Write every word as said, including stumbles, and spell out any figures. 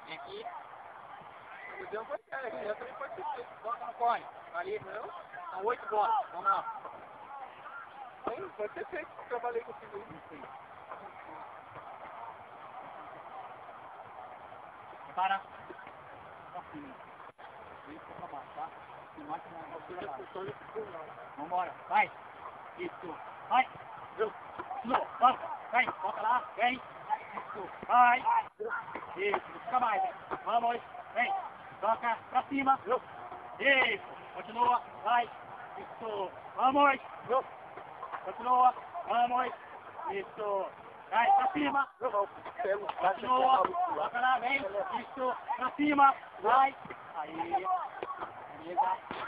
Vem aqui. O Deus foi cara aqui, eu também pode ser. Bota no cone. Ali, não? São oito bolas. Vamos lá. Sim, pode ser feito. Trabalhei contigo aí. Para. Isso pra baixo, tá? Se mate na altura lá. Vambora, vai. Isso. Vai. Não, vamos. Vem, toca lá. Vem. Isso. Vai. Isso. Fica mais, vem. Vamos. Vem. Toca pra cima. Isso. Continua. Vai. Isso. Vamos. Continua. Vamos. Isso. Vai pra cima. Continua. Toca lá. Vem. Isso. Pra cima. Vai. Aí. Beleza.